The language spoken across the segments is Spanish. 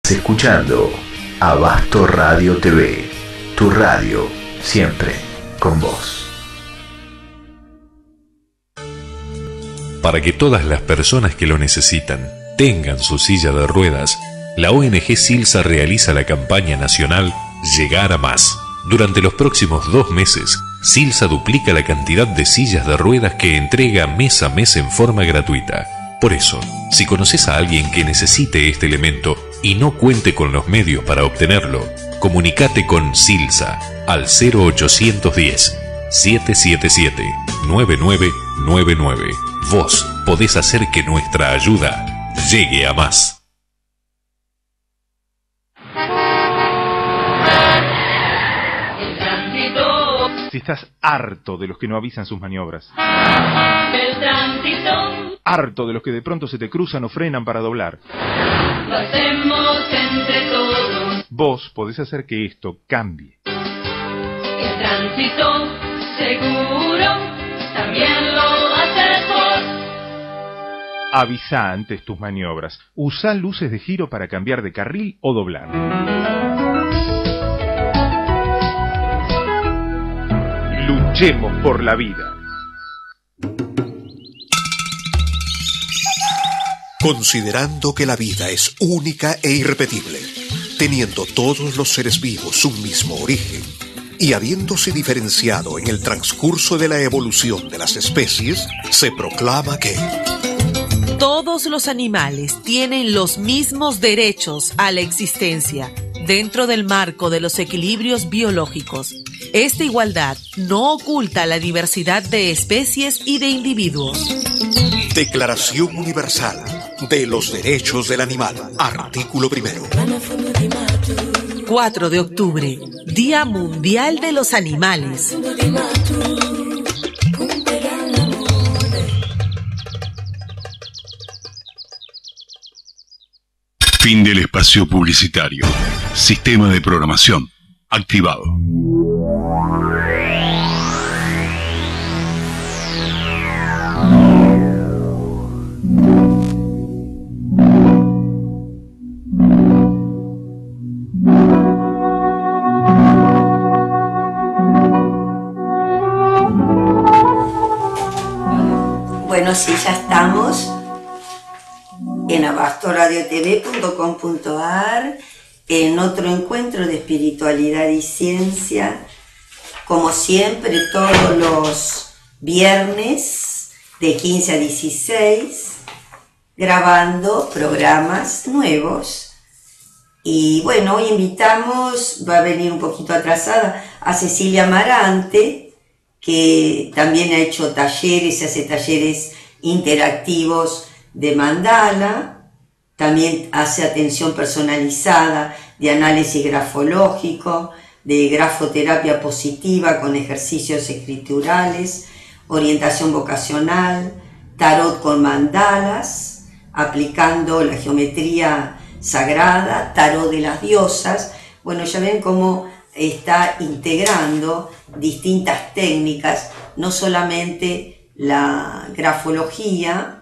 Escuchando Abasto Radio TV, tu radio siempre con vos. Para que todas las personas que lo necesitan tengan su silla de ruedas, la ONG Silsa realiza la campaña nacional Llegar a Más. Durante los próximos 2 meses, Silsa duplica la cantidad de sillas de ruedas que entrega mes a mes en forma gratuita. Por eso, si conoces a alguien que necesite este elemento y no cuente con los medios para obtenerlo, comunicate con Silsa al 0810-777-9999. Vos podés hacer que nuestra ayuda llegue a más. Si estás harto de los que no avisan sus maniobras, El tránsito harto de los que de pronto se te cruzan o frenan para doblar, lo hacemos entre todos. vos podés hacer que esto cambie. El tránsito seguro también lo haces vos. Avisa antes tus maniobras. Usá luces de giro para cambiar de carril o doblar. Luchemos por la vida. Considerando que la vida es única e irrepetible, teniendo todos los seres vivos un mismo origen, y habiéndose diferenciado en el transcurso de la evolución de las especies, se proclama que todos los animales tienen los mismos derechos a la existencia dentro del marco de los equilibrios biológicos. Esta igualdad no oculta la diversidad de especies y de individuos. Declaración Universal de los Derechos del Animal, artículo 1. 4 de octubre, Día Mundial de los Animales. Fin del espacio publicitario. Sistema de programación activado. Bueno, sí, ya estamos en abastoradiotv.com.ar en otro encuentro de espiritualidad y ciencia, como siempre todos los viernes de 15 a 16, grabando programas nuevos. Y bueno, hoy invitamos, va a venir un poquito atrasada, a Cecilia Amarante, que también ha hecho talleres, hace talleres interactivos de mandala, también hace atención personalizada de análisis grafológico, de grafoterapia positiva con ejercicios escriturales, orientación vocacional, tarot con mandalas, aplicando la geometría sagrada, tarot de las diosas. Bueno, ya ven cómo está integrando distintas técnicas, no solamente la grafología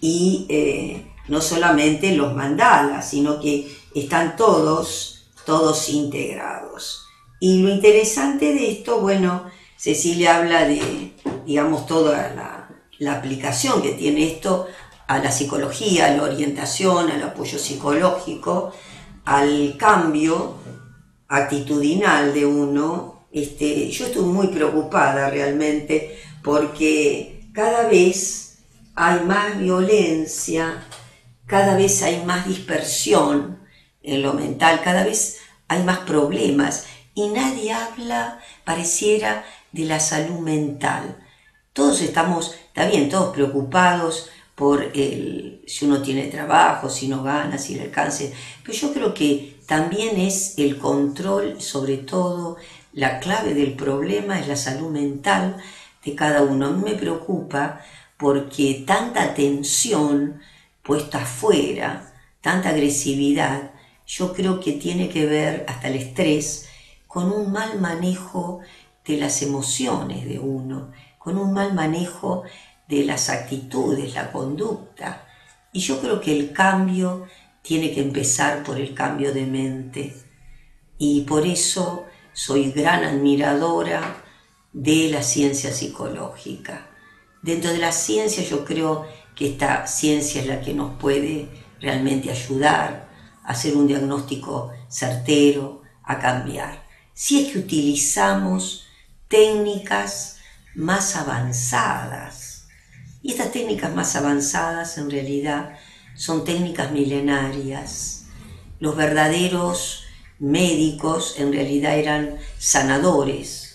y no solamente los mandalas, sino que están todos integrados. Y lo interesante de esto, bueno, Cecilia habla de, digamos, toda la aplicación que tiene esto a la psicología, a la orientación, al apoyo psicológico, al cambio actitudinal de uno. Yo estoy muy preocupada realmente porque cada vez hay más violencia, cada vez hay más dispersión en lo mental, cada vez hay más problemas y nadie habla, pareciera, de la salud mental. Todos estamos, está bien, todos preocupados por si uno tiene trabajo, si no gana, si le alcanza, pero yo creo que también es el control, sobre todo, la clave del problema es la salud mental de cada uno. A mí me preocupa porque tanta tensión puesta afuera, tanta agresividad, yo creo que tiene que ver, hasta el estrés, con un mal manejo de las emociones de uno, con un mal manejo de las actitudes, la conducta. Y yo creo que el cambio tiene que empezar por el cambio de mente. Y por eso soy gran admiradora de la ciencia psicológica. Dentro de la ciencia yo creo que esta ciencia es la que nos puede realmente ayudar a hacer un diagnóstico certero, a cambiar. Si es que utilizamos técnicas más avanzadas. Y estas técnicas más avanzadas en realidad son técnicas milenarias. Los verdaderos médicos en realidad eran sanadores.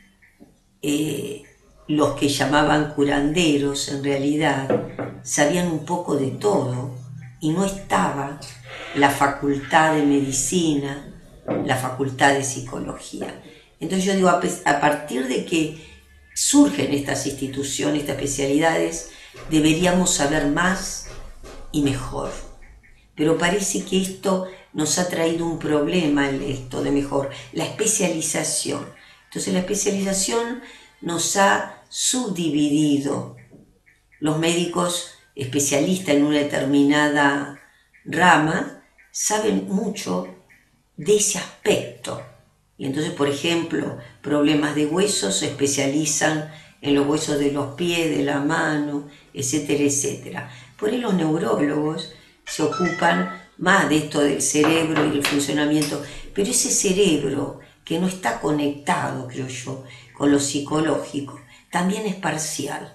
Los que llamaban curanderos en realidad sabían un poco de todo y no estaba la facultad de medicina, la facultad de psicología. Entonces yo digo, a partir de que surgen estas instituciones, estas especialidades, deberíamos saber más y mejor. Pero parece que esto nos ha traído un problema, esto de mejor, la especialización. Entonces la especialización nos ha subdividido. Los médicos especialistas en una determinada rama saben mucho de ese aspecto. Y entonces, por ejemplo, problemas de huesos se especializan en los huesos de los pies, de la mano, etcétera, etcétera. Por ahí los neurólogos se ocupan más de esto del cerebro y el funcionamiento, pero ese cerebro que no está conectado, creo yo, con lo psicológico, también es parcial,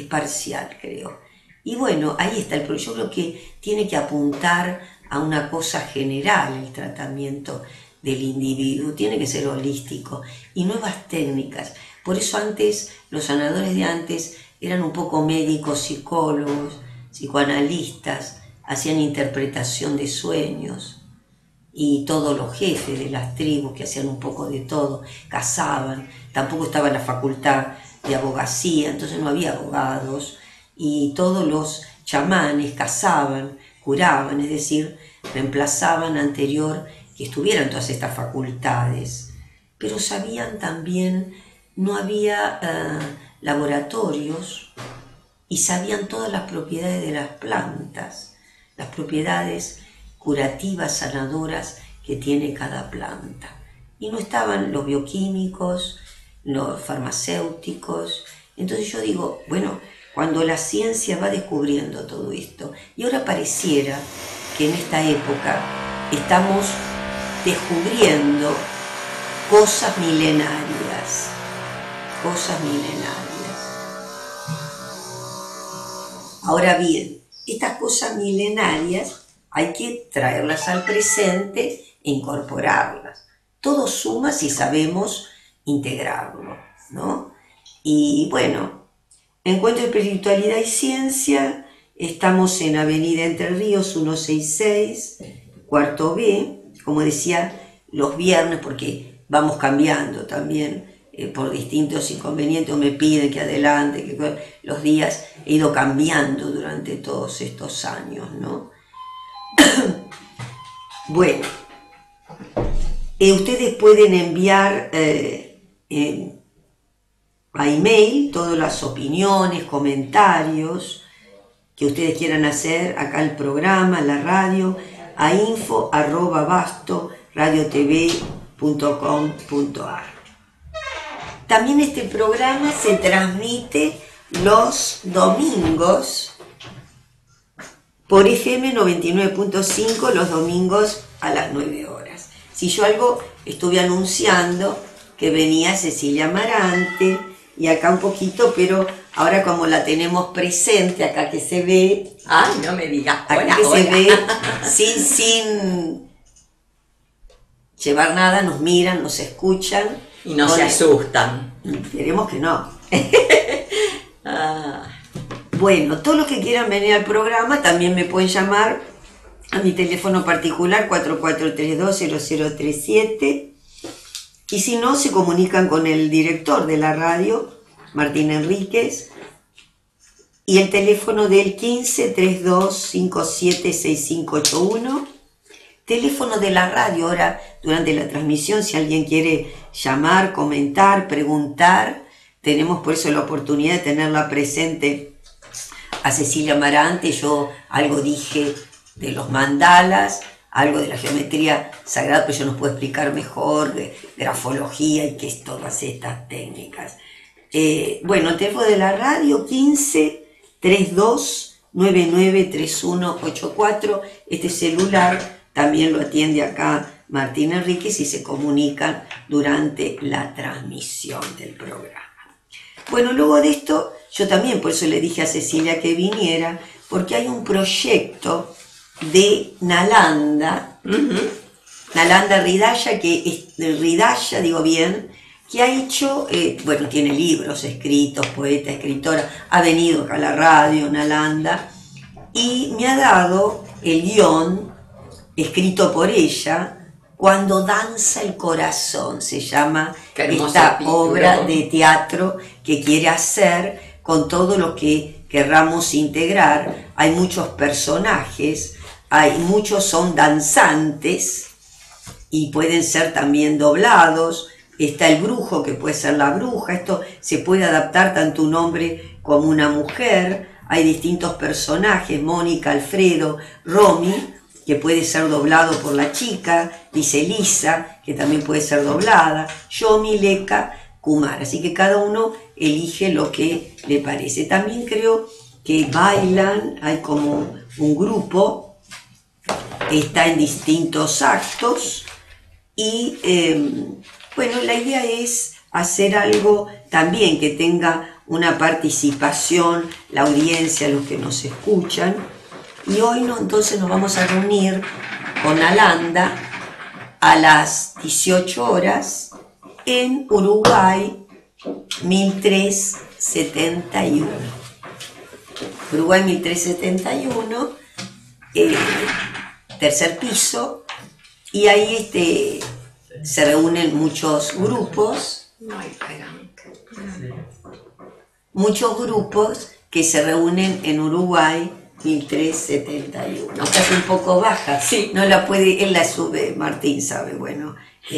creo. Y bueno, ahí está el problema. Yo creo que tiene que apuntar a una cosa general el tratamiento del individuo, tiene que ser holístico y nuevas técnicas. Por eso antes, los sanadores de antes eran un poco médicos, psicólogos, psicoanalistas, hacían interpretación de sueños, y todos los jefes de las tribus que hacían un poco de todo, cazaban, tampoco estaba la facultad de abogacía, entonces no había abogados, y todos los chamanes cazaban, curaban, es decir, reemplazaban anterior que estuvieran todas estas facultades, pero sabían también, no había laboratorios, y sabían todas las propiedades de las plantas, las propiedades curativas, sanadoras que tiene cada planta. Y no estaban los bioquímicos, los farmacéuticos. Entonces yo digo, bueno, cuando la ciencia va descubriendo todo esto, y ahora pareciera que en esta época estamos descubriendo cosas milenarias, Ahora bien, estas cosas milenarias hay que traerlas al presente e incorporarlas. Todo suma si sabemos integrarlo, ¿no? Y bueno, Encuentro de Espiritualidad y Ciencia, estamos en Avenida Entre Ríos 166, cuarto B, como decía, los viernes, porque vamos cambiando también por distintos inconvenientes, me piden que adelante, que los días he ido cambiando durante todos estos años, ¿no? Bueno, ustedes pueden enviar a email todas las opiniones, comentarios que ustedes quieran hacer acá al programa, a la radio, a info@radiotv.com.ar. También este programa se transmite los domingos por FM 99.5, los domingos a las 9 horas. Si yo algo estuve anunciando que venía Cecilia Amarante y acá un poquito, pero ahora como la tenemos presente, acá que se ve... Ay, no me digas. Acá hola, que hola. se ve sin llevar nada, nos miran, nos escuchan. Y no se asustan. Esperemos que no. Ah. Bueno, todos los que quieran venir al programa también me pueden llamar a mi teléfono particular 4432-0037, y si no, se comunican con el director de la radio, Martín Enríquez, y el teléfono del 1532576581, teléfono de la radio. Ahora, durante la transmisión, si alguien quiere llamar, comentar, preguntar, tenemos por eso la oportunidad de tenerla presente a Cecilia Amarante. Yo algo dije de los mandalas, algo de la geometría sagrada, pero yo nos puedo explicar mejor, de grafología y qué es todas estas técnicas. Bueno, el teléfono de la radio, 15-32-993184. Este celular también lo atiende acá Martín Enríquez y se comunican durante la transmisión del programa. Bueno, luego de esto, yo también, por eso le dije a Cecilia que viniera, porque hay un proyecto de Nalanda, Nalanda Ridaya, que ha hecho, bueno, tiene libros escritos, poeta, escritora, ha venido acá a la radio, Nalanda, y me ha dado el guión, escrito por ella, Cuando danza el corazón, se llama esta obra de teatro que quiere hacer con todo lo que querramos integrar. Hay muchos personajes, muchos son danzantes y pueden ser también doblados. Está el brujo, que puede ser la bruja. Esto se puede adaptar tanto un hombre como una mujer. Hay distintos personajes, Mónica, Alfredo, Romy, que puede ser doblado por la chica, dice Lisa, que también puede ser doblada, Yomi, Leka, Kumar. Así que cada uno elige lo que le parece. También creo que bailan, hay como un grupo, está en distintos actos y bueno, la idea es hacer algo también que tenga una participación, la audiencia, los que nos escuchan. Y hoy entonces nos vamos a reunir con Nalanda a las 18 horas en Uruguay 1371. Uruguay 1371, tercer piso, y ahí se reúnen muchos grupos que se reúnen en Uruguay 1371. Esta es un poco baja, sí. No la puede, él la sube, Martín sabe, bueno.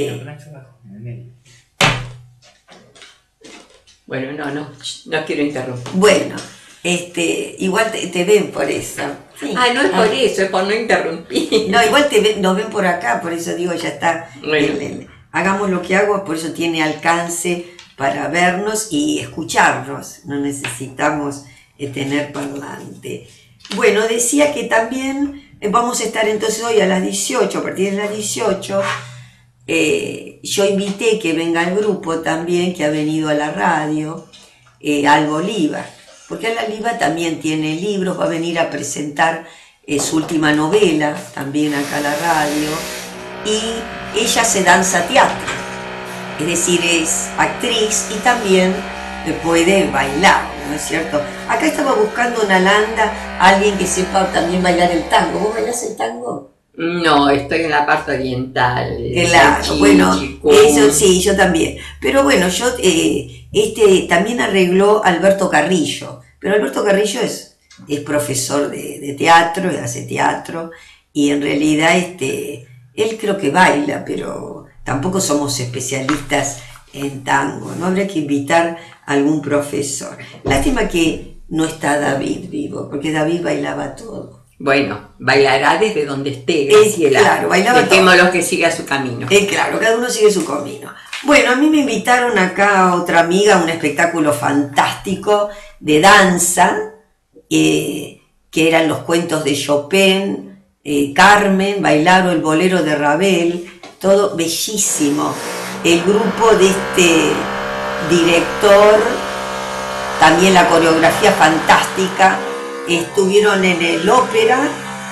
Bueno, no quiero interrumpir. Bueno, igual te ven por eso. Sí. No es por eso, es por no interrumpir. No, igual nos ven por acá, por eso digo, ya está. Bueno. Hagamos lo que hago, por eso tiene alcance para vernos y escucharnos. No necesitamos tener parlante. Bueno, decía que también vamos a estar entonces hoy a las 18, a partir de las 18, yo invité que venga el grupo también, que ha venido a la radio, Alba Oliva, porque Alba Oliva también tiene libros, va a venir a presentar su última novela, también acá a la radio, y ella se danza teatro, es decir, es actriz y también puede bailar, ¿no es cierto? Acá estaba buscando Nalanda, alguien que sepa también bailar el tango. ¿Vos bailás el tango? No, estoy en la parte oriental. Claro, bueno, eso sí, yo también. Pero bueno, yo también arregló Alberto Carrillo, pero Alberto Carrillo es profesor de teatro, hace teatro, y en realidad él creo que baila, pero tampoco somos especialistas en tango, ¿no? Habría que invitar a algún profesor. Lástima que no está David vivo, porque David bailaba todo. Bueno, bailará desde donde esté, claro, bailaba todo. Dejémoslo que siga su camino. Claro, cada uno sigue su camino. Bueno, a mí me invitaron acá a otra amiga a un espectáculo fantástico de danza, que eran los cuentos de Chopin, Carmen, bailaron el bolero de Ravel, todo bellísimo. El grupo de director, también la coreografía fantástica, estuvieron en el ópera,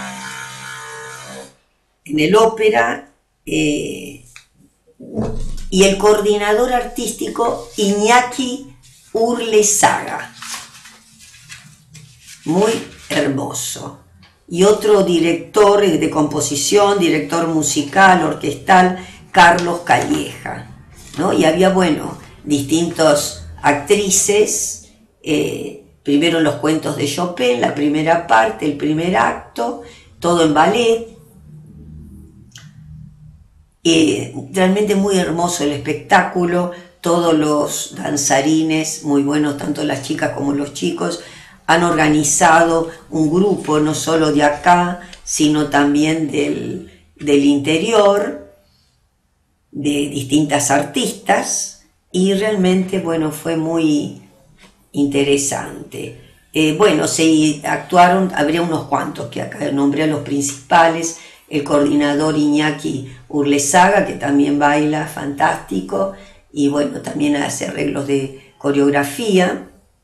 y el coordinador artístico Iñaki Urlezaga, muy hermoso. Y otro director de composición, director musical, orquestal, Carlos Calleja, ¿no? Y había, bueno, distintas actrices, primero los cuentos de Chopin, la primera parte, el primer acto, todo en ballet. Realmente muy hermoso el espectáculo, todos los danzarines, muy buenos, tanto las chicas como los chicos, han organizado un grupo, no solo de acá, sino también del interior, de distintas artistas, y realmente, bueno, fue muy interesante. Se actuaron, habría unos cuantos que acá nombré a los principales, el coordinador Iñaki Urlesaga, que también baila fantástico, y bueno, también hace arreglos de coreografía.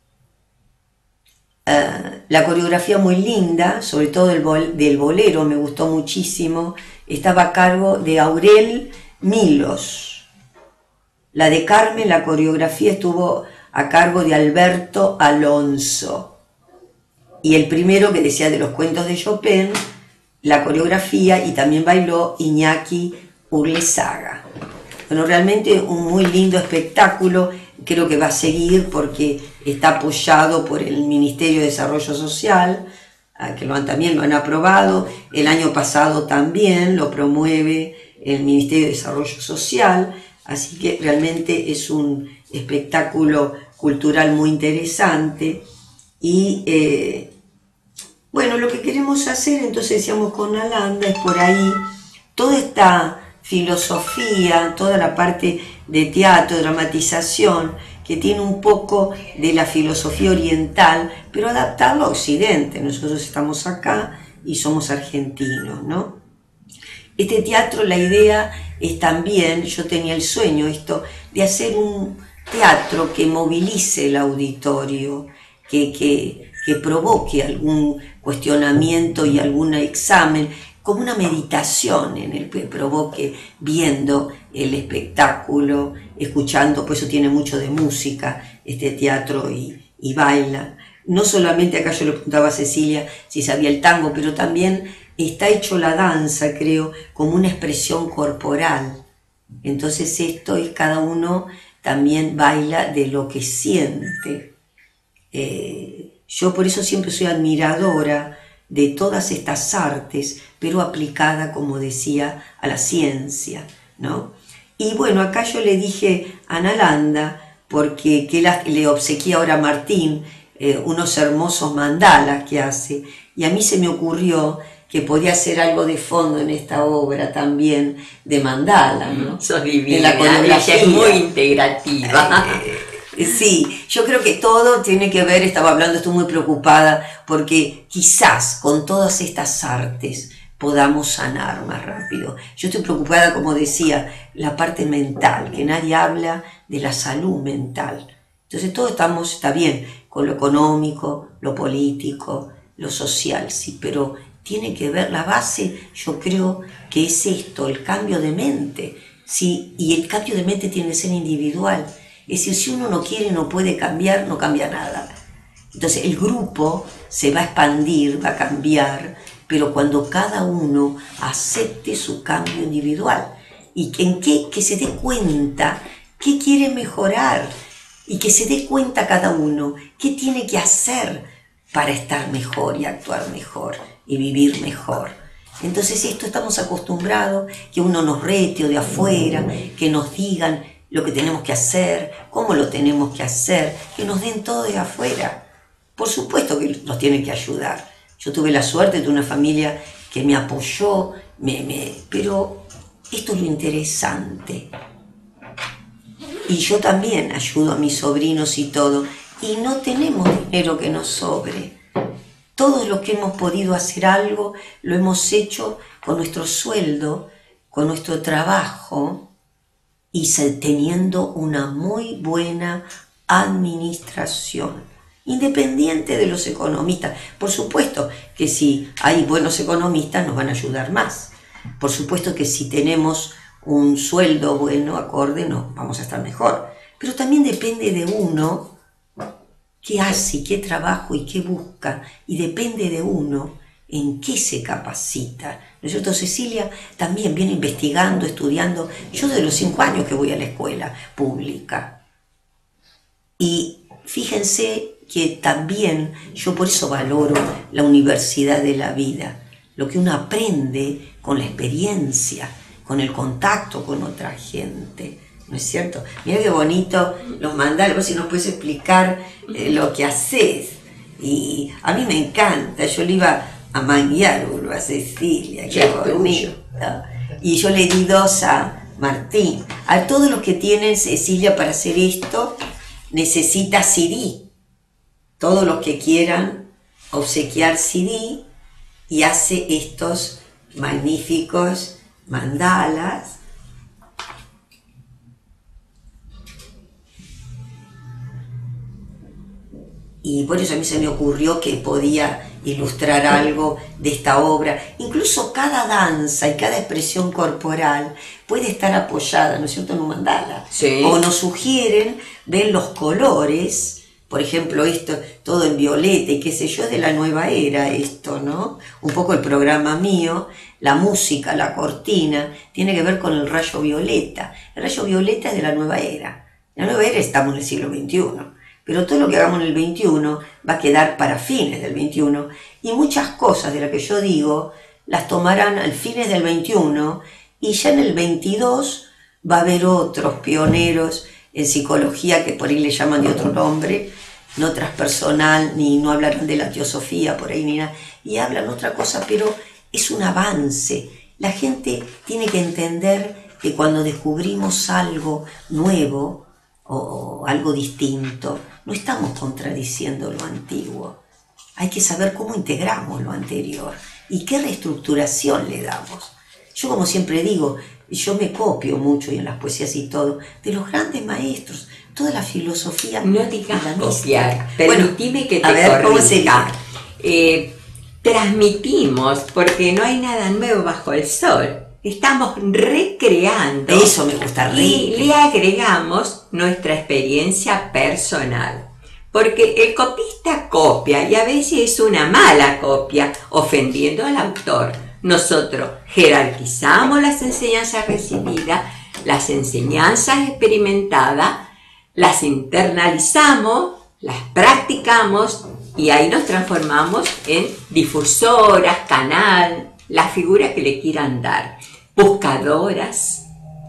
La coreografía muy linda, sobre todo del bolero, me gustó muchísimo, estaba a cargo de Aurel Milos. La de Carmen, la coreografía estuvo a cargo de Alberto Alonso. Y el primero, que decía de los cuentos de Chopin, la coreografía, y también bailó Iñaki Urlesaga. Bueno, realmente un muy lindo espectáculo, creo que va a seguir porque está apoyado por el Ministerio de Desarrollo Social, que también lo han aprobado. El año pasado también lo promueve el Ministerio de Desarrollo Social, así que realmente es un espectáculo cultural muy interesante. Y bueno, lo que queremos hacer, entonces decíamos con Nalanda, es por ahí toda esta filosofía, toda la parte de teatro, dramatización, que tiene un poco de la filosofía oriental, pero adaptarlo a Occidente. Nosotros estamos acá y somos argentinos, ¿no? Este teatro, la idea es también, yo tenía el sueño de hacer un teatro que movilice el auditorio, que provoque algún cuestionamiento y algún examen, como una meditación en el que provoque viendo el espectáculo, escuchando, por eso tiene mucho de música este teatro y baila. No solamente acá, yo le preguntaba a Cecilia si sabía el tango, pero también está hecho la danza, creo, como una expresión corporal. Entonces esto es, cada uno también baila de lo que siente. Yo por eso siempre soy admiradora de todas estas artes, pero aplicada, como decía, a la ciencia, ¿no? Y bueno, acá yo le dije a Nalanda, porque le obsequié ahora a Martín unos hermosos mandalas que hace, y a mí se me ocurrió que podía hacer algo de fondo en esta obra también, de mandala, ¿no? Sos divina, en la coreografía. ella es muy integrativa. Sí, yo creo que todo tiene que ver, estaba hablando, estoy muy preocupada, porque quizás con todas estas artes podamos sanar más rápido. Yo estoy preocupada, como decía, la parte mental, que nadie habla de la salud mental. Entonces todo está bien, con lo económico, lo político, lo social, sí, pero tiene que ver la base, yo creo que es esto, el cambio de mente, sí, y el cambio de mente tiene que ser individual. Es decir, si uno no quiere, no puede cambiar, no cambia nada. Entonces el grupo se va a expandir, va a cambiar, pero cuando cada uno acepte su cambio individual y que se dé cuenta qué quiere mejorar y que se dé cuenta cada uno qué tiene que hacer para estar mejor y actuar mejor y vivir mejor. Entonces esto estamos acostumbrados, que uno nos rete o de afuera, que nos digan lo que tenemos que hacer, cómo lo tenemos que hacer, que nos den todo de afuera. Por supuesto que nos tienen que ayudar. Yo tuve la suerte de una familia que me apoyó, pero esto es lo interesante. Y yo también ayudo a mis sobrinos y todo, y no tenemos dinero que nos sobre. Todos los que hemos podido hacer algo, lo hemos hecho con nuestro sueldo, con nuestro trabajo, y teniendo una muy buena administración, independiente de los economistas. Por supuesto que si hay buenos economistas nos van a ayudar más. Por supuesto que si tenemos un sueldo bueno, acorde, vamos a estar mejor. Pero también depende de uno qué hace, qué trabajo y qué busca, y depende de uno en qué se capacita. ¿No es cierto? Cecilia también viene investigando, estudiando. Yo desde los 5 años que voy a la escuela pública. Y fíjense que también, yo por eso valoro la universidad de la vida, lo que uno aprende con la experiencia, con el contacto con otra gente. ¿No es cierto? Mira qué bonito los mandalas, a ver si nos puedes explicar lo que haces. Y a mí me encanta, yo le iba a Mangiarulo, a Cecilia, qué bonito. Y yo le di 2 a Martín. A todos los que tienen, Cecilia, para hacer esto, necesita CD. Todos los que quieran obsequiar CD, y hace estos magníficos mandalas. Y por eso a mí se me ocurrió que podía ilustrar algo de esta obra. Incluso cada danza y cada expresión corporal puede estar apoyada, ¿no es cierto?, en un mandala. Sí. O nos sugieren ver los colores, por ejemplo, esto todo en violeta y qué sé yo, de la nueva era, esto, ¿no? Un poco el programa mío, la música, la cortina, tiene que ver con el rayo violeta. El rayo violeta es de la nueva era. En la nueva era estamos en el siglo XXI. Pero todo lo que hagamos en el 21 va a quedar para fines del 21, y muchas cosas de las que yo digo las tomarán al fines del 21, y ya en el 22 va a haber otros pioneros en psicología que por ahí le llaman de otro nombre, no transpersonal, ni no hablarán de la teosofía por ahí ni nada, y hablan otra cosa, pero es un avance. La gente tiene que entender que cuando descubrimos algo nuevo o algo distinto, no estamos contradiciendo lo antiguo. Hay que saber cómo integramos lo anterior y qué reestructuración le damos. Yo, como siempre digo, yo me copio mucho, y en las poesías y todo, de los grandes maestros, toda la filosofía. No digas la copiar, mística. permitime que te a ver, ¿cómo corrija. sería? Transmitimos, porque no hay nada nuevo bajo el sol. Estamos recreando. Eso me gusta, y le agregamos nuestra experiencia personal. Porque el copista copia, y a veces es una mala copia, ofendiendo al autor. Nosotros jerarquizamos las enseñanzas recibidas, las enseñanzas experimentadas, las internalizamos, las practicamos, y ahí nos transformamos en difusoras, canal, la figura que le quieran dar, buscadoras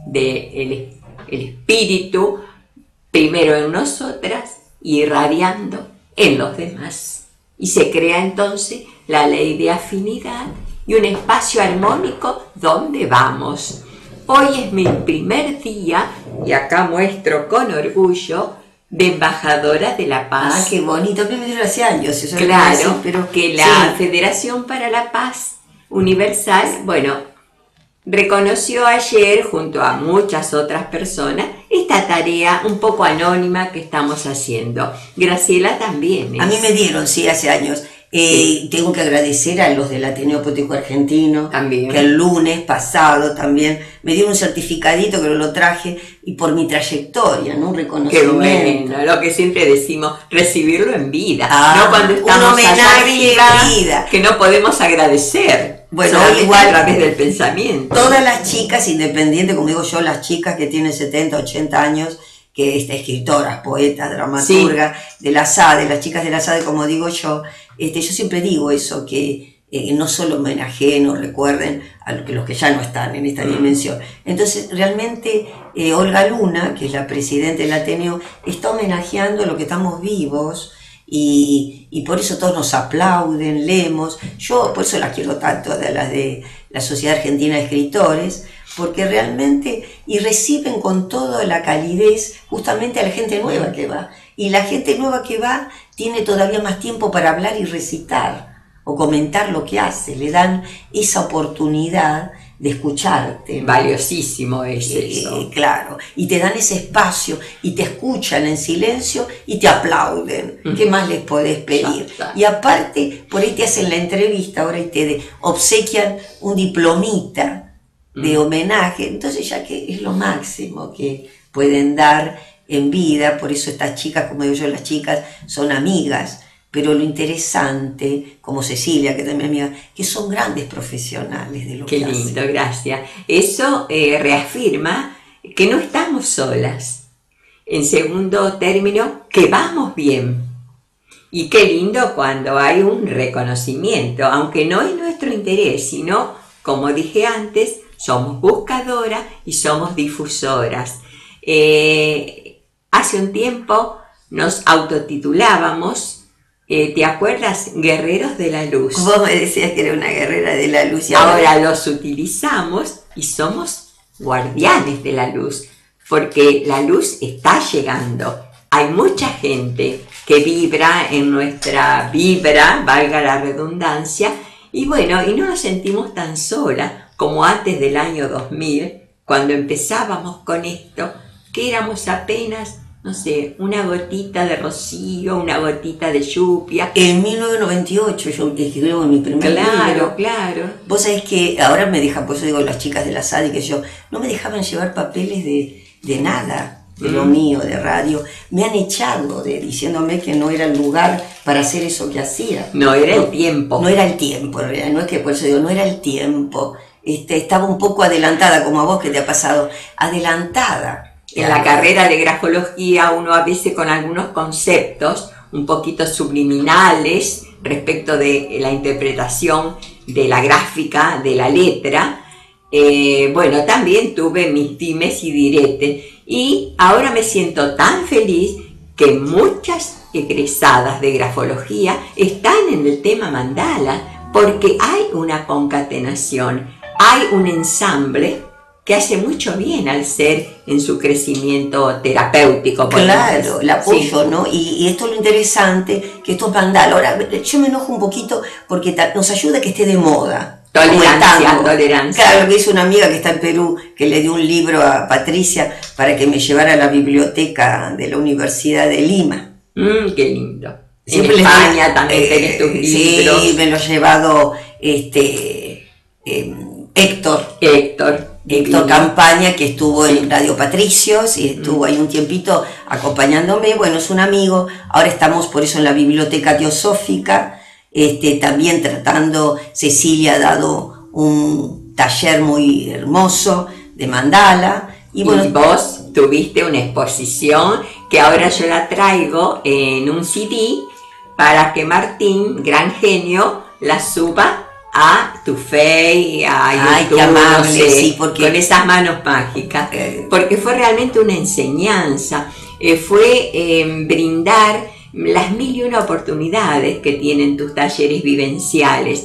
del espíritu, primero en nosotras y irradiando en los demás. Y se crea entonces la ley de afinidad y un espacio armónico donde vamos. Hoy es mi primer día, y acá muestro con orgullo, de embajadora de la paz. Ah, qué bonito, a mí me dio hace años. Eso claro, decir, pero que la sí. Federación para la Paz Universal, bueno, reconoció ayer, junto a muchas otras personas, esta tarea un poco anónima que estamos haciendo. Graciela también. A mí me dieron, sí, hace años. Sí. Tengo que agradecer a los del Ateneo Poético Argentino, También. que el lunes pasado también me dieron un certificadito que lo traje, y por mi trayectoria, ¿no? Un Qué reconocimiento. bueno, lo que siempre decimos, recibirlo en vida, Ah, no cuando estamos un homenaje allá arriba, en vida. que no podemos agradecer, Bueno, solamente igual a través del pensamiento. Todas las chicas, independientes, como digo yo, las chicas que tienen 70, 80 años, que escritoras, poetas, dramaturgas, de la SADE, las chicas de la SADE, como digo yo siempre digo eso, que no solo homenajeen o recuerden a los que ya no están en esta dimensión. Entonces, realmente, Olga Luna, que es la presidenta del Ateneo, está homenajeando a lo que estamos vivos, y por eso todos nos aplauden, leemos. Yo por eso las quiero tanto, de las de la Sociedad Argentina de Escritores, porque realmente, y reciben con toda la calidez justamente a la gente nueva que va, y la gente nueva que va tiene todavía más tiempo para hablar y recitar o comentar lo que hace, le dan esa oportunidad de escucharte, ¿no? Valiosísimo es eso. Claro, y te dan ese espacio y te escuchan en silencio y te aplauden. ¿Qué más les podés pedir? Y aparte, por ahí te hacen la entrevista ahora y te obsequian un diplomita de homenaje. Entonces, ya que es lo máximo que pueden dar en vida, por eso estas chicas, como digo yo, las chicas son amigas. Pero lo interesante, como Cecilia, que también es amiga, que son grandes profesionales de lo que hacen. Qué lindo, gracias. Eso reafirma que no estamos solas. En segundo término, que vamos bien. Y qué lindo cuando hay un reconocimiento, aunque no es nuestro interés, sino, como dije antes, somos buscadoras y somos difusoras. Hace un tiempo nos autotitulábamos ¿Te acuerdas? Guerreros de la luz. Vos me decías que era una guerrera de la luz. Y ahora los utilizamos y somos guardianes de la luz, porque la luz está llegando. Hay mucha gente que vibra en nuestra vibra, valga la redundancia, y bueno, y no nos sentimos tan solas como antes del año 2000, cuando empezábamos con esto, que éramos apenas, no sé, una gotita de rocío, una gotita de lluvia. En 1998 yo escribo en mi primer libro. Claro. Vos sabés que ahora me dejan, por eso digo las chicas de la SADI, que yo, no me dejaban llevar papeles de nada, de lo mío, de radio. Me han echado diciéndome que no era el lugar para hacer eso que hacía. No era el tiempo. No era el tiempo, en realidad, no es que por eso digo, no era el tiempo. Estaba un poco adelantada, como a vos que te ha pasado, adelantada. En la carrera de grafología uno a veces con algunos conceptos un poquito subliminales respecto de la interpretación de la gráfica, de la letra. Bueno, también tuve mis dimes y diretes y ahora me siento tan feliz que muchas egresadas de grafología están en el tema mandala porque hay una concatenación, hay un ensamble que hace mucho bien al ser en su crecimiento terapéutico. Claro, el apoyo, sí. ¿No? Y esto es lo interesante, que esto es mandala. Ahora, yo me enojo un poquito porque nos ayuda a que esté de moda. Tolerancia. Claro, que es una amiga que está en Perú, que le dio un libro a Patricia para que me llevara a la biblioteca de la Universidad de Lima. Qué lindo. Siempre en España también tenés tus libros. Sí, me lo ha llevado Héctor Campaña, que estuvo en Radio Patricios y estuvo ahí un tiempito acompañándome. Bueno, es un amigo. Ahora estamos por eso en la Biblioteca Teosófica. También tratando, Cecilia ha dado un taller muy hermoso de mandala. Y bueno, vos tuviste una exposición que ahora yo la traigo en un CD para que Martín, gran genio, la suba a tu Face, a YouTube, amable, no sé, sí, porque con esas manos mágicas, porque fue realmente una enseñanza, fue brindar las 1001 oportunidades que tienen tus talleres vivenciales,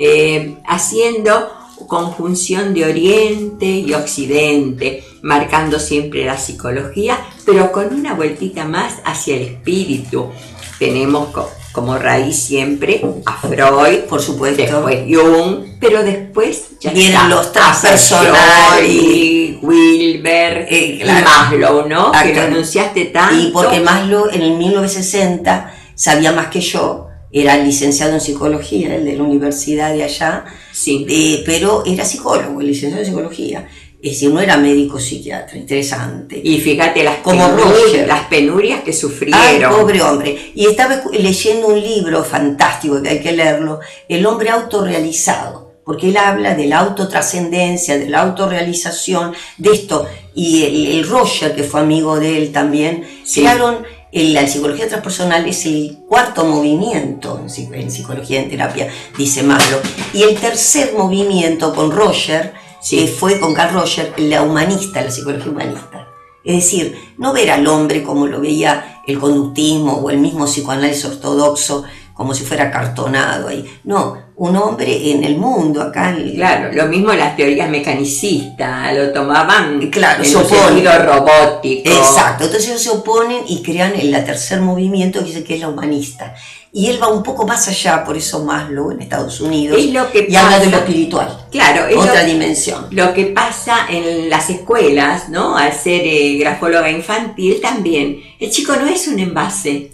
haciendo conjunción de Oriente y Occidente, marcando siempre la psicología, pero con una vueltita más hacia el espíritu. Tenemos como raíz siempre a Freud, por supuesto, después Jung, pero después ya vienen los transpersonales y Wilber y Maslow, ¿no? Que lo anunciaste tanto. Y porque Maslow en el 1960 sabía más que yo, era licenciado en psicología, el de la universidad de allá, sí. Pero era psicólogo, licenciado en psicología. Es decir, no era médico psiquiatra, interesante. Y fíjate las penurias que sufrieron. Ay, pobre hombre. Y estaba leyendo un libro fantástico que hay que leerlo, El hombre autorrealizado, porque él habla de la autotrascendencia, de la autorrealización, de esto. Y el Roger, que fue amigo de él también, crearon la psicología transpersonal, es el cuarto movimiento en psicología, en terapia, dice Maslow. Y el tercer movimiento con Roger, fue con Carl Roger, la humanista, la psicología humanista. Es decir, no ver al hombre como lo veía el conductismo o el mismo psicoanálisis ortodoxo, como si fuera cartonado ahí. No, un hombre en el mundo acá. Claro, lo mismo las teorías mecanicistas, lo tomaban en un sentido robótico. Exacto, entonces ellos se oponen y crean el tercer movimiento que dice que es la humanista. Y él va un poco más allá, por eso Maslow en Estados Unidos, y habla de lo espiritual. Claro, otra dimensión. Lo que pasa en las escuelas, ¿no? Al ser grafóloga infantil también, el chico no es un envase.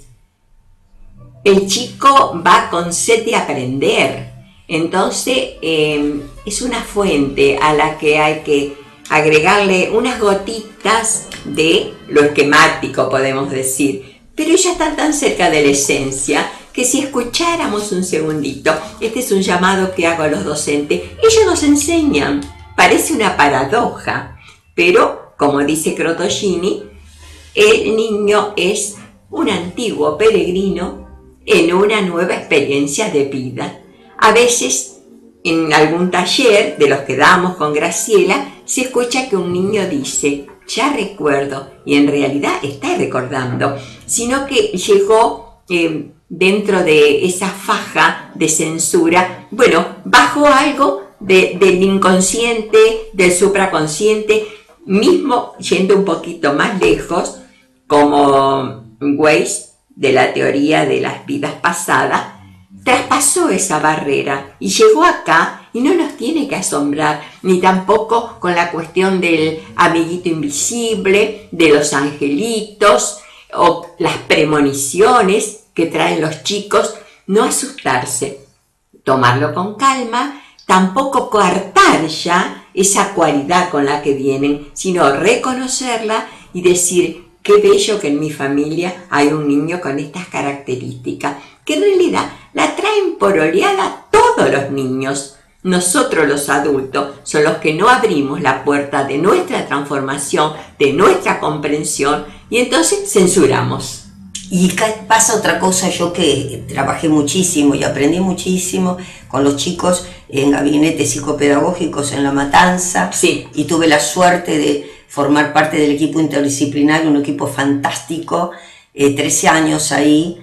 El chico va con sed de aprender. Entonces, es una fuente a la que hay que agregarle unas gotitas de lo esquemático, podemos decir. Pero ellas están tan cerca de la esencia que si escucháramos un segundito, este es un llamado que hago a los docentes, ellos nos enseñan, parece una paradoja, pero como dice Crotogini, el niño es un antiguo peregrino en una nueva experiencia de vida. A veces en algún taller de los que damos con Graciela se escucha que un niño dice, ya recuerdo, y en realidad está recordando, sino que llegó dentro de esa faja de censura, bueno, bajó algo del inconsciente, del supraconsciente, mismo yendo un poquito más lejos, como Weiss, de la teoría de las vidas pasadas, traspasó esa barrera y llegó acá, y no nos tiene que asombrar, ni tampoco con la cuestión del amiguito invisible, de los angelitos o las premoniciones que traen los chicos. No asustarse, tomarlo con calma, tampoco coartar ya esa cualidad con la que vienen, sino reconocerla y decir: qué bello que en mi familia hay un niño con estas características, que en realidad la traen por oleada todos los niños. Nosotros los adultos son los que no abrimos la puerta de nuestra transformación, de nuestra comprensión, y entonces censuramos. Y pasa otra cosa, yo que trabajé muchísimo y aprendí muchísimo con los chicos en gabinetes psicopedagógicos en La Matanza, sí, y tuve la suerte de formar parte del equipo interdisciplinario, un equipo fantástico, 13 años ahí,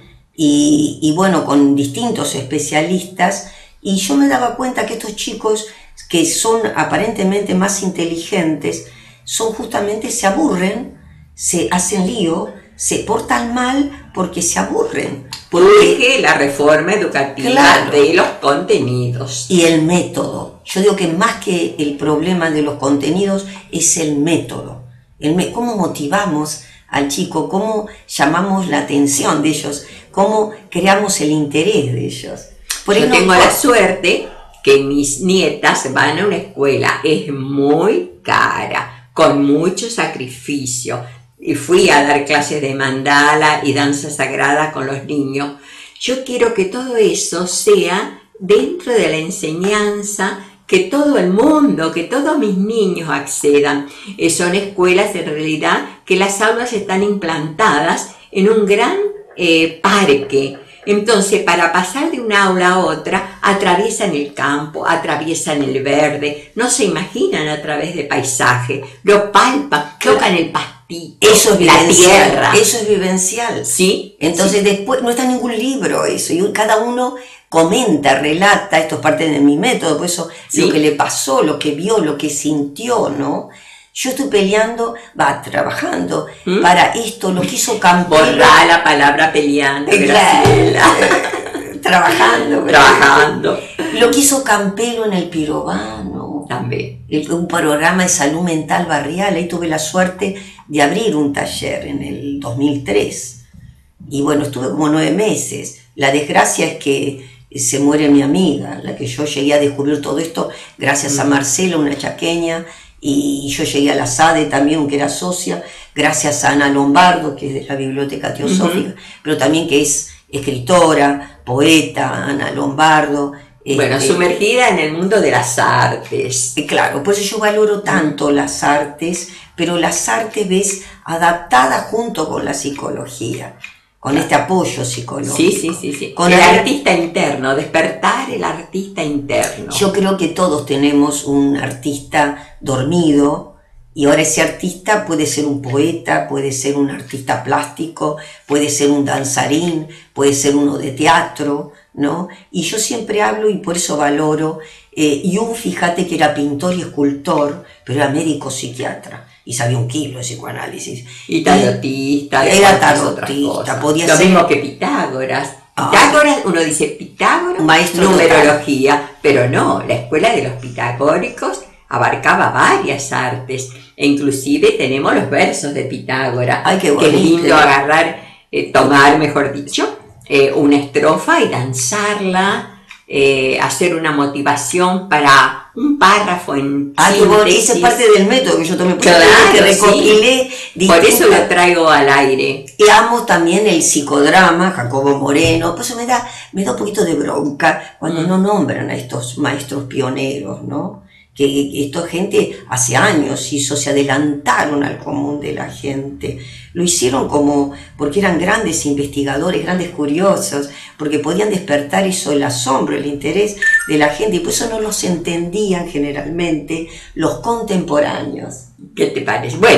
y bueno, con distintos especialistas, y yo me daba cuenta que estos chicos que son aparentemente más inteligentes, son justamente, se aburren, se hacen lío, se portan mal porque se aburren. Porque la reforma educativa, claro, de los contenidos. Y el método. Yo digo que más que el problema de los contenidos es el método. Cómo motivamos al chico, cómo llamamos la atención de ellos, cómo creamos el interés de ellos. Yo tengo la suerte que mis nietas van a una escuela, es muy cara, con mucho sacrificio. Y fui a dar clases de mandala y danza sagrada con los niños. Yo quiero que todo eso sea dentro de la enseñanza, que todo el mundo, que todos mis niños accedan. Son escuelas en realidad que las aulas están implantadas en un gran parque. Entonces, para pasar de una aula a otra, atraviesan el campo, atraviesan el verde, no se imaginan a través de paisaje, lo palpan, tocan el pastito, eso es la tierra. Eso es vivencial. Sí. Entonces, sí, después no está en ningún libro eso, y cada uno comenta, relata, esto es parte de mi método, por eso sí, lo que le pasó, lo que vio, lo que sintió, ¿no? Yo estoy peleando, trabajando para esto, lo que hizo Campelo. Borra la palabra peleando, trabajando. Lo que hizo Campelo en el Pirovano. También. Un programa de salud mental barrial. Ahí tuve la suerte de abrir un taller en el 2003. Y bueno, estuve como 9 meses. La desgracia es que se muere mi amiga, la que yo llegué a descubrir todo esto gracias a Marcela, una chaqueña. Y yo llegué a la SADE también, que era socia, gracias a Ana Lombardo, que es de la Biblioteca Teosófica, pero también que es escritora, poeta, Ana Lombardo. Bueno, sumergida en el mundo de las artes. Claro, por eso yo valoro tanto las artes, pero las artes, ves, adaptadas junto con la psicología, con este apoyo psicológico. Sí. Con el artista interno, despertar el artista interno. Yo creo que todos tenemos un artista dormido, y ahora ese artista puede ser un poeta, puede ser un artista plástico, puede ser un danzarín, puede ser uno de teatro, ¿no? Y yo siempre hablo, y por eso valoro, Jung, fíjate que era pintor y escultor, pero era médico psiquiatra. Y sabía 1 kilo de psicoanálisis. Y tarotista. Era tarotista. Podía lo ser mismo que Pitágoras. Pitágoras, uno dice Pitágoras, maestro numerología, pero no, la escuela de los pitagóricos abarcaba varias artes. E inclusive tenemos los versos de Pitágoras. Ay, qué bonito. Qué lindo agarrar, tomar, mejor dicho, una estrofa y danzarla, hacer una motivación para un párrafo en síntesis. Esa es parte del método que yo tomé, claro, que recopilé. Sí. Por eso lo traigo al aire. Y amo también el psicodrama, Jacobo Moreno. Por eso me da un poquito de bronca cuando no nombran a estos maestros pioneros, ¿no? Que esta gente hace años se adelantaron al común de la gente. Lo hicieron porque eran grandes investigadores, grandes curiosos, porque podían despertar eso, el asombro, el interés de la gente, y por eso no los entendían generalmente los contemporáneos. ¿Qué te parece? Bueno,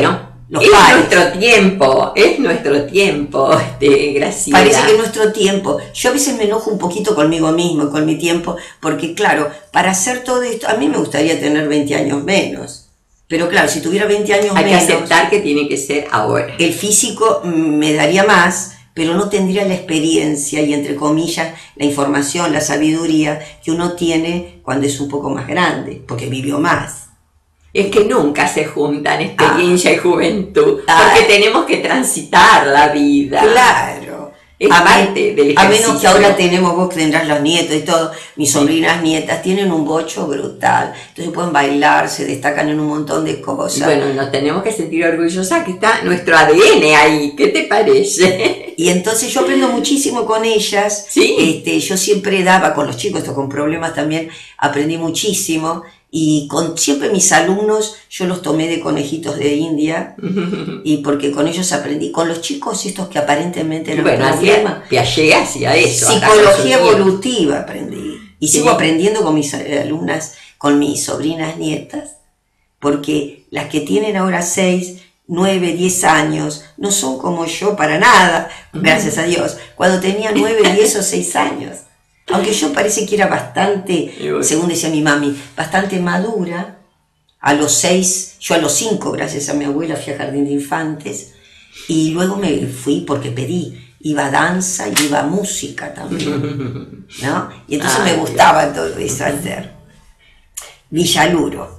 Los es pares. es nuestro tiempo, Graciela. Parece que es nuestro tiempo. Yo a veces me enojo un poquito conmigo mismo, con mi tiempo, porque claro, para hacer todo esto, a mí me gustaría tener 20 años menos. Pero claro, si tuviera 20 años hay menos... que aceptar que tiene que ser ahora. El físico me daría más, pero no tendría la experiencia y, entre comillas, la información, la sabiduría que uno tiene cuando es un poco más grande, porque vivió más. Es que nunca se juntan experiencia y juventud, porque tenemos que transitar la vida. Claro. Es parte del ejercicio. A menos que ahora tenemos, vos que tendrás los nietos y todo, mis sobrinas nietas tienen un bocho brutal, entonces pueden bailar, se destacan en un montón de cosas. Bueno, nos tenemos que sentir orgullosas que está nuestro ADN ahí, ¿qué te parece? Y entonces yo aprendo muchísimo con ellas. ¿Sí? Yo siempre daba con los chicos, esto con problemas también, aprendí muchísimo. Y con siempre mis alumnos, yo los tomé de conejitos de India, y porque con ellos aprendí, con los chicos estos que aparentemente no bueno, Piaget hacía eso. Psicología evolutiva aprendí. Y sigo aprendiendo con mis alumnas, con mis sobrinas nietas, porque las que tienen ahora 6, 9, 10 años, no son como yo para nada, gracias a Dios, cuando tenía 9, 10 o 6 años. Aunque yo parece que era bastante, según decía mi mami, bastante madura. A los 6, yo a los 5, gracias a mi abuela, fui a Jardín de Infantes. Y luego me fui porque pedí. Iba a danza y iba a música también, ¿no? Y entonces me gustaba todo eso hacer. Villaluro.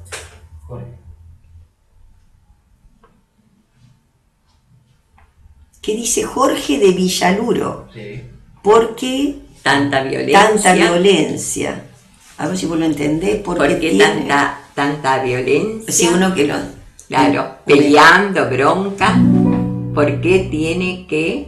¿Qué dice Jorge de Villaluro? Sí. ¿Por qué tanta violencia? A ver si vos lo entendés. ¿Por qué tanta violencia? Sí, uno que lo... Claro, peleando, bronca. ¿Por qué tiene que...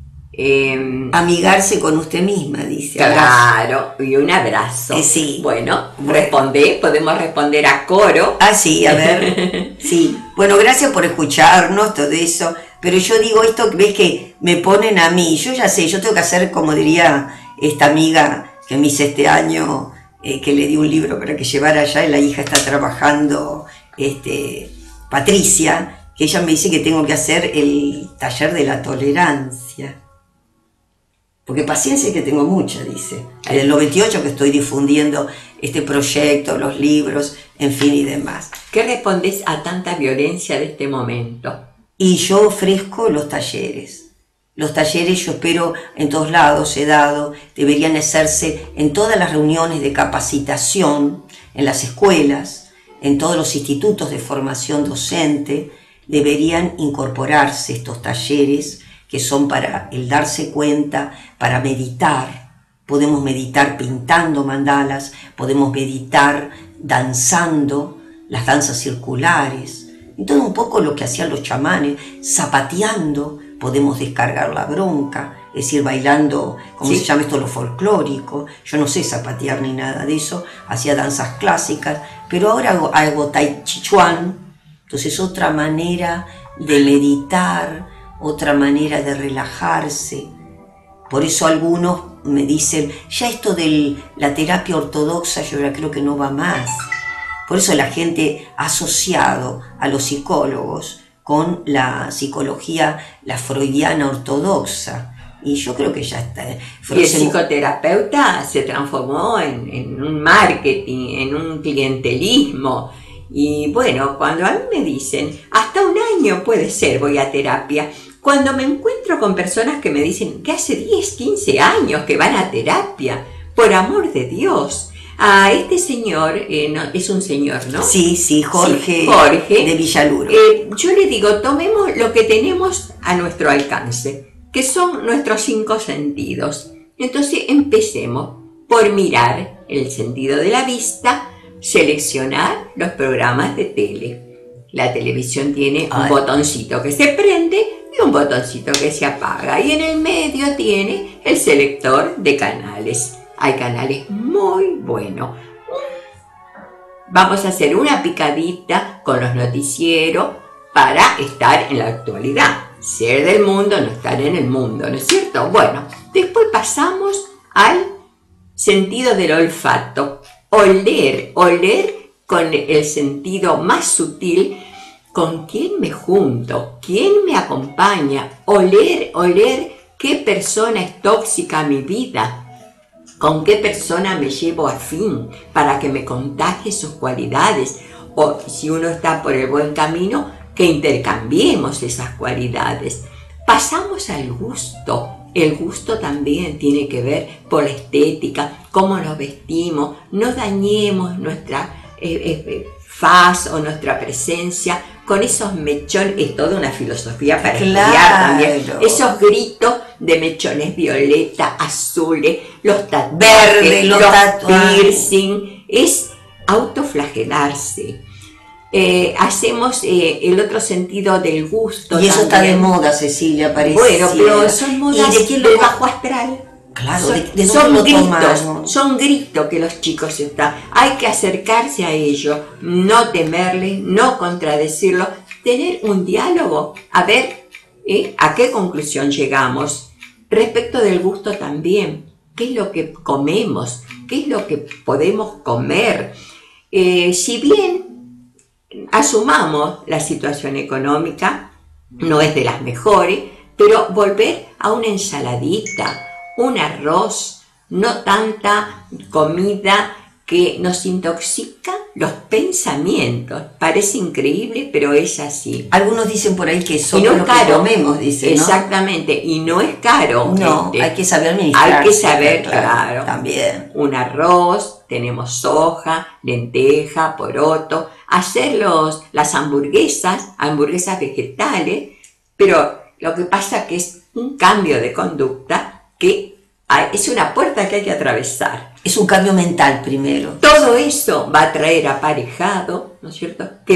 amigarse con usted misma, dice. Claro, y un abrazo. Sí. Bueno, podemos responder a coro. Ah, sí, a ver. Sí. Bueno, gracias por escucharnos, todo eso. Pero yo digo esto, ves que me ponen a mí. Yo ya sé, yo tengo que hacer, como diría esta amiga que me hice este año, que le di un libro para que llevara allá, y la hija está trabajando, Patricia, que ella me dice que tengo que hacer el taller de la tolerancia. Porque paciencia es que tengo mucha, dice. Desde el 98 que estoy difundiendo este proyecto, los libros, en fin y demás. ¿Qué respondes a tanta violencia de este momento? Y yo ofrezco los talleres. Los talleres yo espero en todos lados, he dado, deberían hacerse en todas las reuniones de capacitación, en las escuelas, en todos los institutos de formación docente, deberían incorporarse estos talleres que son para el darse cuenta, para meditar. Podemos meditar pintando mandalas, podemos meditar danzando, las danzas circulares, y todo un poco lo que hacían los chamanes, zapateando, podemos descargar la bronca, es decir, bailando, como se llama esto, lo folclórico. Yo no sé zapatear ni nada de eso, hacía danzas clásicas, pero ahora hago tai chi chuan, entonces otra manera de meditar, otra manera de relajarse. Por eso algunos me dicen, ya esto de la terapia ortodoxa yo ahora creo que no va más. Por eso la gente ha asociado a los psicólogos con la psicología, la freudiana ortodoxa. Y yo creo que ya está. Y el psicoterapeuta se transformó en un marketing, en un clientelismo. Y bueno, cuando a mí me dicen, hasta un año puede ser voy a terapia. Cuando me encuentro con personas que me dicen que hace 10, 15 años que van a terapia, por amor de Dios. A este señor, no, es un señor, ¿no? Sí, Jorge de Villaluro. Yo le digo, tomemos lo que tenemos a nuestro alcance, que son nuestros 5 sentidos. Entonces empecemos por mirar el sentido de la vista, seleccionar los programas de tele. La televisión tiene un botoncito que se prende y un botoncito que se apaga, y en el medio tiene el selector de canales. Hay canales muy buenos. Vamos a hacer una picadita con los noticieros para estar en la actualidad. Ser del mundo, no estar en el mundo, ¿no es cierto? Bueno, después pasamos al sentido del olfato. Oler con el sentido más sutil, con quién me junto, quién me acompaña, oler qué persona es tóxica a mi vida, con qué persona me llevo afín para que me contagie sus cualidades, o si uno está por el buen camino, que intercambiemos esas cualidades. Pasamos al gusto. El gusto también tiene que ver por la estética, cómo nos vestimos, no dañemos nuestra faz o nuestra presencia con esos mechones. Es toda una filosofía para estudiar también. Esos gritos de mechones violeta, azules, los tatuajes, verdes, los piercing, es autoflagelarse. Hacemos el otro sentido del gusto. Y eso también está de moda, Cecilia, parece. Bueno, pero son modas de bajo astral. Claro, son gritos que los chicos están. Hay que acercarse a ellos, no temerles, no contradecirlos, tener un diálogo, a ver a qué conclusión llegamos. Respecto del gusto también, ¿qué es lo que comemos? ¿Qué es lo que podemos comer? Si bien asumamos la situación económica, no es de las mejores, pero volver a una ensaladita, un arroz, no tanta comida que nos intoxica los pensamientos. Parece increíble, pero es así. Algunos dicen por ahí que eso no es lo que comemos, dicen, ¿no? Exactamente, y no es caro. No, hay que saber administrarse. Hay que saber, claro. También. Un arroz, tenemos soja, lenteja, poroto. Hacer las hamburguesas vegetales, pero lo que pasa que es un cambio de conducta que es una puerta que hay que atravesar. Es un cambio mental primero. Todo eso va a traer aparejado, ¿no es cierto?, que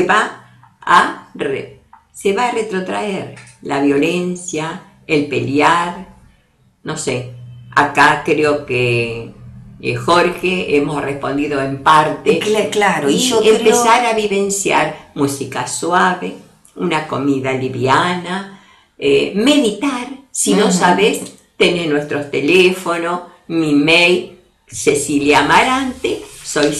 se va a retrotraer la violencia, el pelear, no sé. Acá creo que Jorge hemos respondido en parte. Claro, y yo empezar a vivenciar música suave, una comida liviana, meditar. Si no sabes, tenés nuestros teléfonos, mi mail, Cecilia Amarante, soy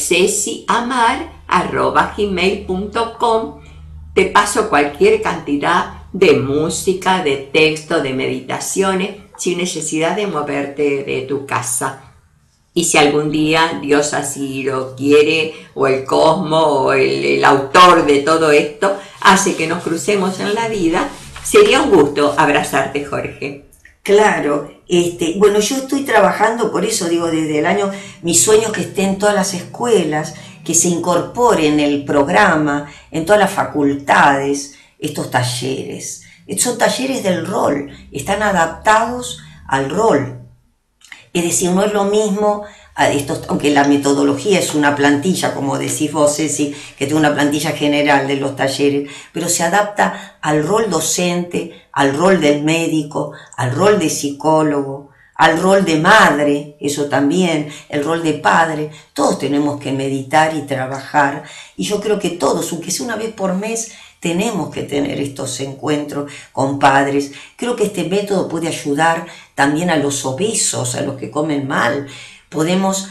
ceciamar@gmail.com. Te paso cualquier cantidad de música, de texto, de meditaciones, sin necesidad de moverte de tu casa. Y si algún día Dios así lo quiere, o el cosmos, o el autor de todo esto, hace que nos crucemos en la vida, sería un gusto abrazarte, Jorge. Claro, bueno, yo estoy trabajando, por eso digo, desde el año, mi sueño es que esté en todas las escuelas, que se incorpore en el programa, en todas las facultades, estos talleres. Son talleres del rol, están adaptados al rol. Es decir, no es lo mismo, aunque la metodología es una plantilla, como decís vos, Ceci, que tiene una plantilla general de los talleres, pero se adapta al rol docente, al rol del médico, al rol de psicólogo, al rol de madre, eso también, el rol de padre. Todos tenemos que meditar y trabajar, y yo creo que todos, aunque sea una vez por mes, tenemos que tener estos encuentros con padres. Creo que este método puede ayudar también a los obesos, a los que comen mal. Podemos,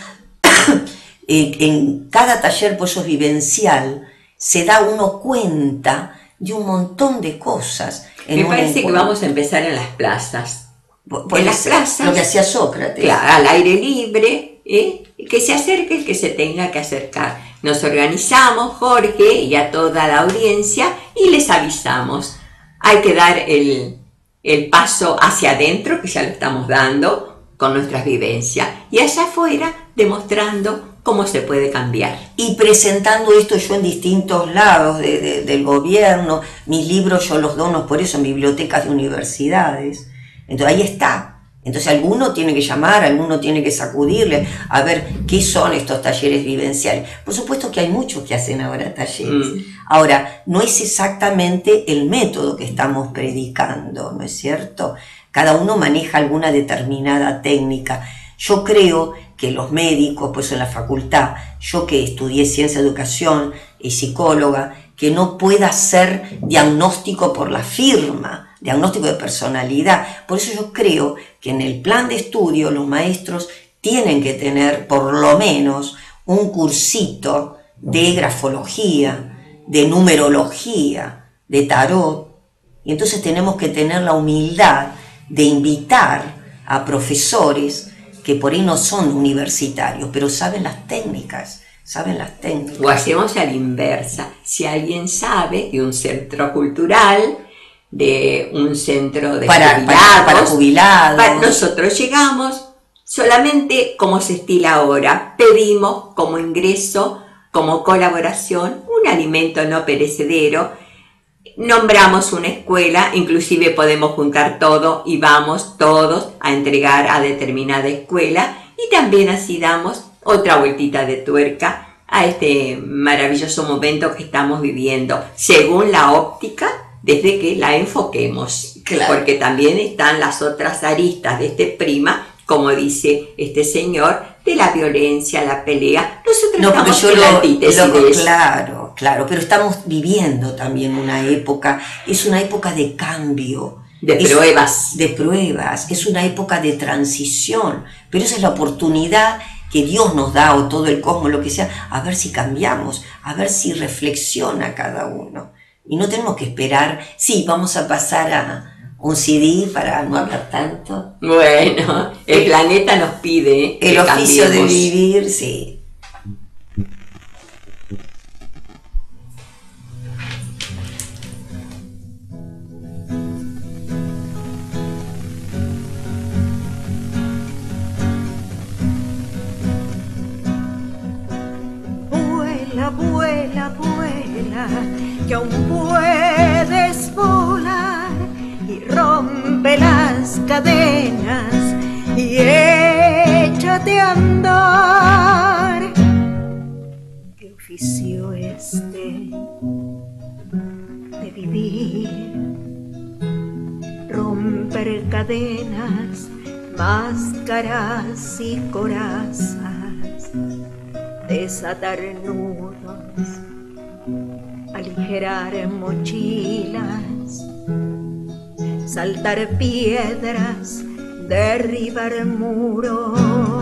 en cada taller, pues eso es vivencial, se da uno cuenta de un montón de cosas. Me parece que vamos a empezar en las plazas. En las plazas. Lo que hacía Sócrates. Claro, al aire libre, que se acerque el que se tenga que acercar. Nos organizamos, Jorge, y a toda la audiencia, y les avisamos. Hay que dar el paso hacia adentro, que ya lo estamos dando con nuestras vivencias, y allá afuera demostrando cómo se puede cambiar. Y presentando esto yo en distintos lados del gobierno. Mis libros yo los dono por eso en bibliotecas de universidades. Entonces ahí está. Entonces alguno tiene que llamar, alguno tiene que sacudirle a ver qué son estos talleres vivenciales. Por supuesto que hay muchos que hacen ahora talleres. Ahora, no es exactamente el método que estamos predicando, ¿no es cierto? Cada uno maneja alguna determinada técnica. Yo creo que los médicos, pues en la facultad, yo que estudié ciencia de educación y psicóloga, que no pueda hacer diagnóstico por la firma, diagnóstico de personalidad. Por eso yo creo que en el plan de estudio los maestros tienen que tener por lo menos un cursito de grafología, de numerología, de tarot, y entonces tenemos que tener la humildad de invitar a profesores que por ahí no son universitarios, pero saben las técnicas. O hacemos a la inversa. Si alguien sabe de un centro cultural, de un centro de para jubilados, nosotros llegamos solamente como se estila ahora. Pedimos como ingreso, como colaboración, un alimento no perecedero. Nombramos una escuela, inclusive podemos juntar todo y vamos todos a entregar a determinada escuela, y también así damos otra vueltita de tuerca a este maravilloso momento que estamos viviendo, según la óptica desde que la enfoquemos. Claro. Porque también están las otras aristas de este prima, como dice este señor, de la violencia, la pelea. Nosotros estamos en la antítesis de eso. Claro, pero estamos viviendo también una época, es una época de cambio. De pruebas, es una época de transición, pero esa es la oportunidad que Dios nos da, o todo el cosmos, lo que sea, a ver si cambiamos, a ver si reflexiona cada uno. Y no tenemos que esperar, sí, vamos a pasar a un CD para no hablar tanto. Bueno, el planeta nos pide el oficio de vivir, sí. Vuela, vuela, que aún puedes volar, y rompe las cadenas y échate a andar. ¿Qué oficio este de vivir? Romper cadenas, máscaras y corazas, desatar nudos, aligerar mochilas, saltar piedras, derribar muros,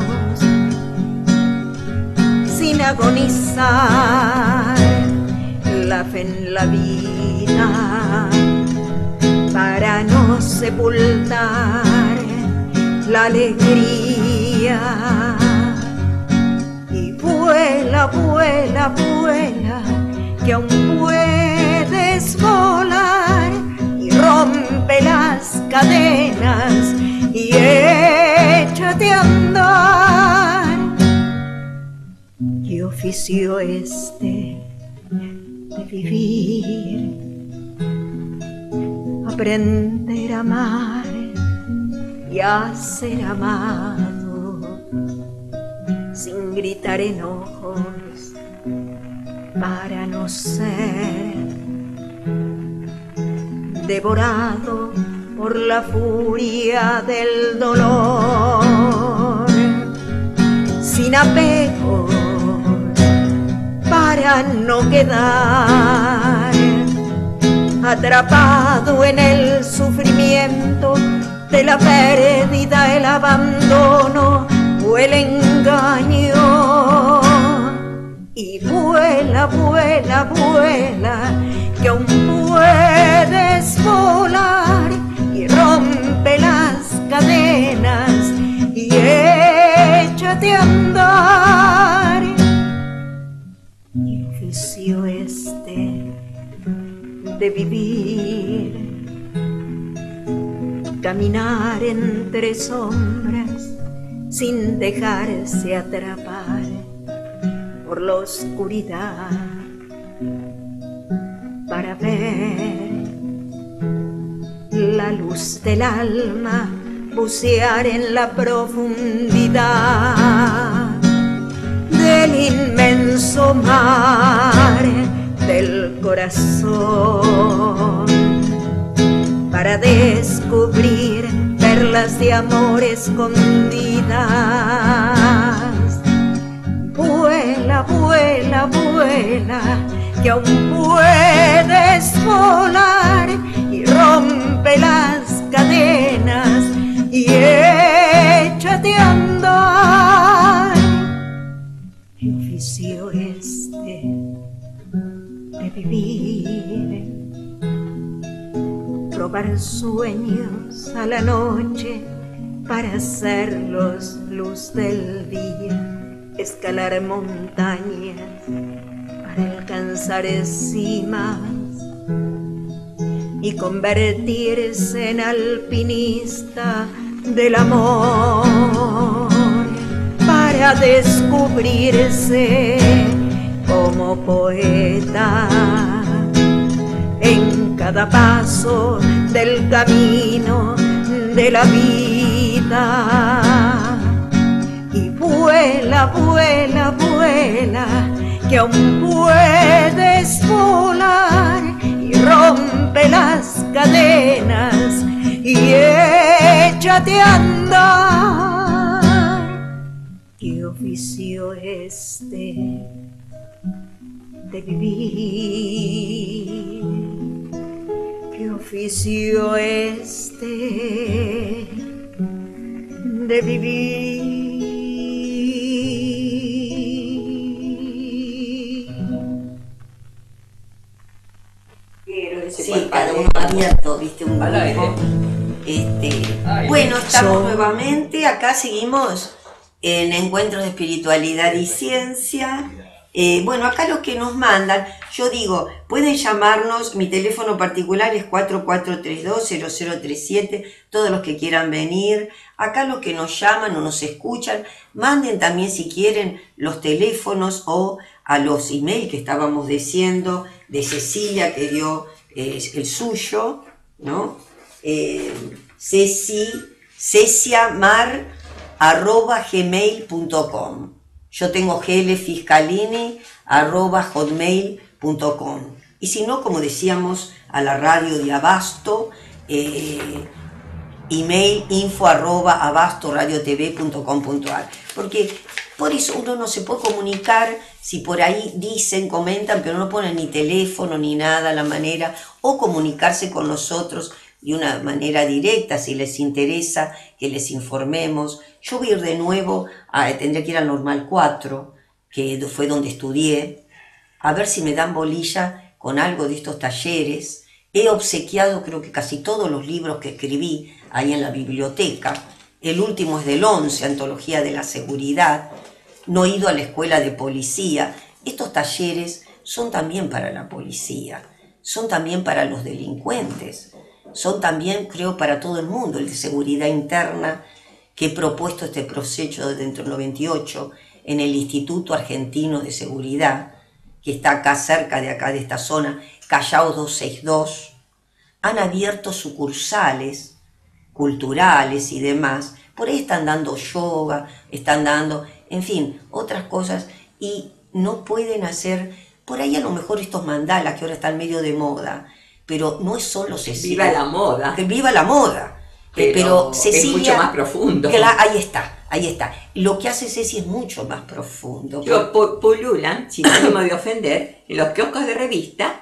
sin agonizar, la fe en la vida, para no sepultar la alegría. Vuela, vuela, vuela, que aún puedes volar, y rompe las cadenas y échate a andar. ¿Qué oficio este de vivir? Aprender a amar y a ser amado, sin gritar enojos, para no ser devorado por la furia del dolor, sin apegos, para no quedar atrapado en el sufrimiento de la pérdida, el abandono o el engaño. Y vuela, vuela, vuela, que aún puedes volar, y rompe las cadenas y échate a andar. ¿Qué oficio este de vivir? Caminar entre sombras sin dejarse atrapar por la oscuridad, para ver la luz del alma bucear en la profundidad del inmenso mar del corazón, para descubrir perlas de amor escondidas. Vuela, vuela, vuela, que aún puedes volar, y rompe las cadenas y échate a andar. ¿Qué oficio este de vivir? robar sueños a la noche para hacerlos luz del día, escalar montañas para alcanzar cimas y convertirse en alpinista del amor, para descubrirse como poeta en cada paso del camino de la vida. Y vuela, vuela, vuela, que aún puedes volar, y rompe las cadenas y échate a andar. ¿Qué oficio este de vivir? ¿Qué oficio este de vivir? Sí, cada uno abierto, viste, un grupo. Bueno, estamos nuevamente, acá seguimos en Encuentros de Espiritualidad y Ciencia. Bueno, acá los que nos mandan, yo digo, pueden llamarnos, mi teléfono particular es 4432-0037, todos los que quieran venir. Acá los que nos llaman o nos escuchan, manden también si quieren los teléfonos o a los emails que estábamos diciendo, de Cecilia que dio el suyo, ¿no? ceciamar@gmail.com. Yo tengo glfiscalini@hotmail.com. Y si no, como decíamos, a la radio de Abasto, email info@abastoradiotv.com.ar. Porque por eso uno no se puede comunicar si por ahí dicen, comentan, pero no ponen ni teléfono ni nada a la manera, o comunicarse con nosotros de una manera directa si les interesa que les informemos. Yo voy a ir de nuevo, tendré que ir al Normal 4, que fue donde estudié, a ver si me dan bolilla con algo de estos talleres. He obsequiado creo que casi todos los libros que escribí ahí en la biblioteca. El último es del 11, Antología de la Seguridad. No he ido a la escuela de policía. Estos talleres son también para la policía, son también para los delincuentes, son también, creo, para todo el mundo. El de seguridad interna, que he propuesto este proceso dentro del 98 en el Instituto Argentino de Seguridad, que está acá cerca de acá de esta zona, Callao 262, han abierto sucursales culturales y demás. Por ahí están dando yoga, están dando, en fin, otras cosas, y no pueden hacer, por ahí a lo mejor estos mandalas que ahora están medio de moda, pero no es solo Cecilia. Viva la moda. Que viva la moda. Pero Cecilia, es mucho más profundo. Ahí está, ahí está. Lo que hace Ceci es mucho más profundo. Yo pululan, sin ánimo de ofender, en los kioscos de revista,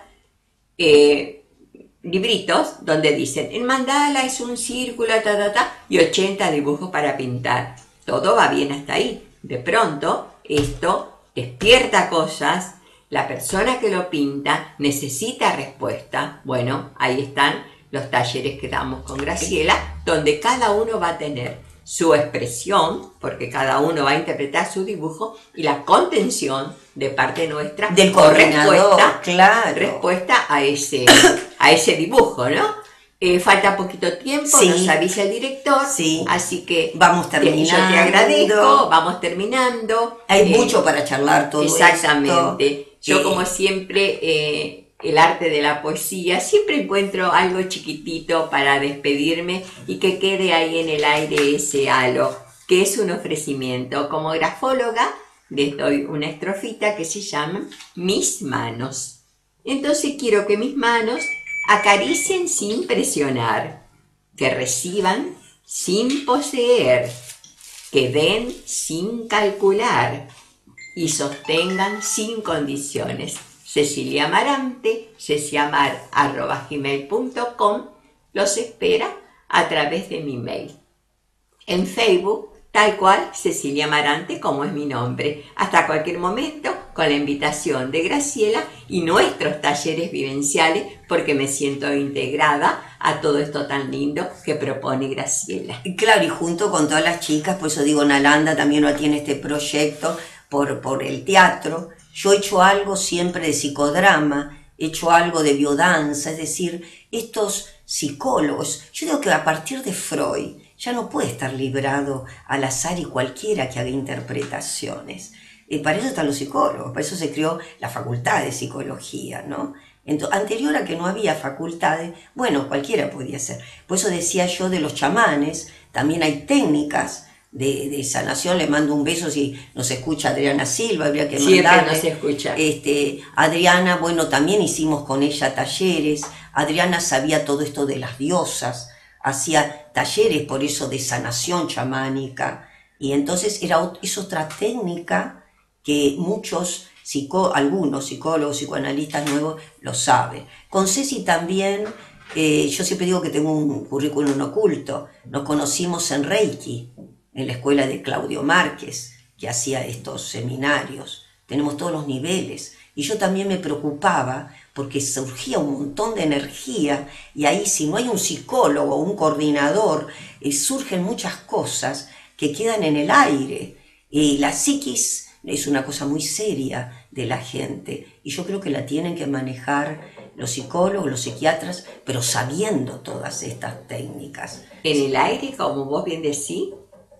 libritos donde dicen, el mandala es un círculo, y 80 dibujos para pintar. Todo va bien hasta ahí. De pronto, esto despierta cosas, la persona que lo pinta necesita respuesta. Bueno, ahí están los talleres que damos con Graciela, donde cada uno va a tener su expresión, porque cada uno va a interpretar su dibujo, y la contención de parte nuestra del coordinador, respuesta a ese dibujo, ¿no? Falta poquito tiempo, sí, nos avisa el director, sí, así que vamos terminando. Yo te agradezco, vamos terminando. Hay mucho para charlar todo exactamente. esto. Yo como siempre, el arte de la poesía, siempre encuentro algo chiquitito para despedirme y que quede ahí en el aire ese halo, que es un ofrecimiento. Como grafóloga les doy una estrofita que se llama Mis manos. Entonces quiero que mis manos acaricien sin presionar, que reciban sin poseer, que den sin calcular y sostengan sin condiciones. Cecilia Amarante, ceciamar@gmail.com, los espera a través de mi mail. En Facebook tal cual Cecilia Amarante, como es mi nombre. Hasta cualquier momento, con la invitación de Graciela y nuestros talleres vivenciales, porque me siento integrada a todo esto tan lindo que propone Graciela. Claro, y junto con todas las chicas, por eso digo, Nalanda también no tiene este proyecto por el teatro. Yo he hecho algo siempre de psicodrama, he hecho algo de biodanza, es decir, estos psicólogos, yo digo que a partir de Freud ya no puede estar librado al azar y cualquiera que haga interpretaciones. Para eso están los psicólogos, para eso se creó la facultad de psicología, ¿no? Anterior a que no había facultades, bueno, cualquiera podía ser. Por eso decía yo de los chamanes, también hay técnicas de sanación. Le mando un beso si nos escucha Adriana Silva, habría que mandarle. Siempre nos escucha. Adriana, bueno, también hicimos con ella talleres. Adriana sabía todo esto de las diosas, hacía talleres por eso de sanación chamánica, y entonces es otra técnica que algunos psicólogos, psicoanalistas nuevos lo saben. Con Ceci también, yo siempre digo que tengo un currículum oculto. Nos conocimos en Reiki, en la escuela de Claudio Márquez, que hacía estos seminarios. Tenemos todos los niveles. Y yo también me preocupaba porque surgía un montón de energía, y ahí si no hay un psicólogo o un coordinador, surgen muchas cosas que quedan en el aire. Y la psiquis es una cosa muy seria de la gente, y yo creo que la tienen que manejar los psicólogos, los psiquiatras, pero sabiendo todas estas técnicas. En el aire, como vos bien decís,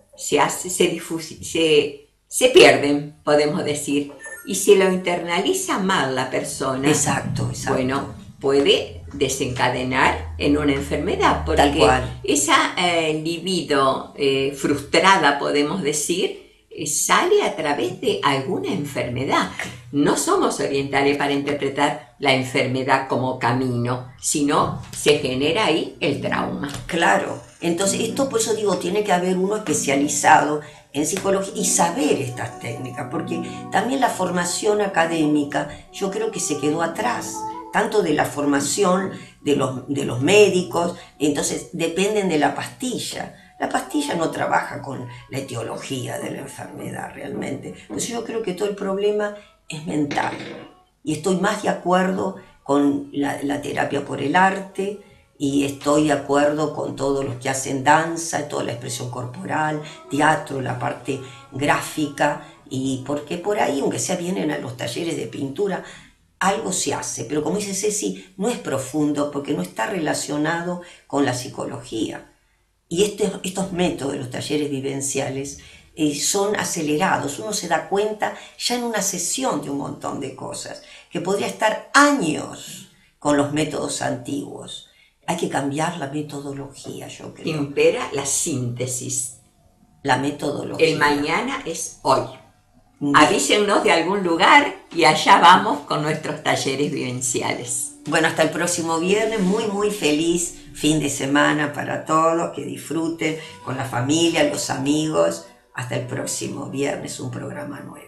se pierden, podemos decir, y si lo internaliza mal la persona, exacto. Bueno, puede desencadenar en una enfermedad, porque tal cual. Esa libido frustrada, podemos decir, sale a través de alguna enfermedad. No somos orientales para interpretar la enfermedad como camino, sino se genera ahí el trauma. Claro, entonces esto, por eso digo, tiene que haber uno especializado en psicología y saber estas técnicas, porque también la formación académica yo creo que se quedó atrás, tanto de la formación de los médicos, entonces dependen de la pastilla. La pastilla no trabaja con la etiología de la enfermedad realmente. Entonces yo creo que todo el problema es mental. Y estoy más de acuerdo con la terapia por el arte, y estoy de acuerdo con todos los que hacen danza, toda la expresión corporal, teatro, la parte gráfica, y porque por ahí, aunque sea vienen a los talleres de pintura, algo se hace. Pero como dice Ceci, no es profundo porque no está relacionado con la psicología. Y estos métodos de los talleres vivenciales son acelerados. Uno se da cuenta ya en una sesión de un montón de cosas, que podría estar años con los métodos antiguos. Hay que cambiar la metodología, yo creo. Impera la síntesis. La metodología. El mañana es hoy. Avísennos de algún lugar y allá vamos con nuestros talleres vivenciales. Bueno, hasta el próximo viernes. Muy, muy feliz fin de semana para todos. Que disfruten con la familia, los amigos. Hasta el próximo viernes, un programa nuevo.